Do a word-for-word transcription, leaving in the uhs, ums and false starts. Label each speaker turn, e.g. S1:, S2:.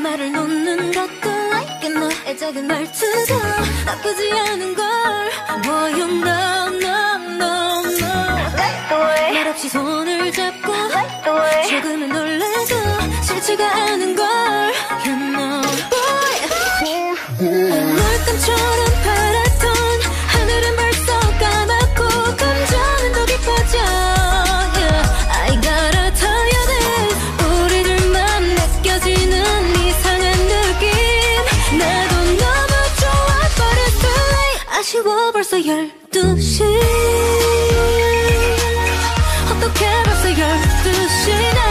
S1: 말을 놓는 것도 like 너의 작은 말투도 나쁘지 않은 걸 Boy you know no no no
S2: Like the way
S1: 말없이 손을 잡고
S2: Like the way
S1: 조금은 놀라도 싫지가 않은 걸 You know Boy 물감처럼 파랗던 하늘은 벌써 까맣고 감정은 더 깊어져 yeah. I gotta tell you this 우리들만 느껴지는 이상한 느낌 나도 너무 좋아 but it's too late 아쉬워 벌써 열두 시 어떻게 벌써 열두 시나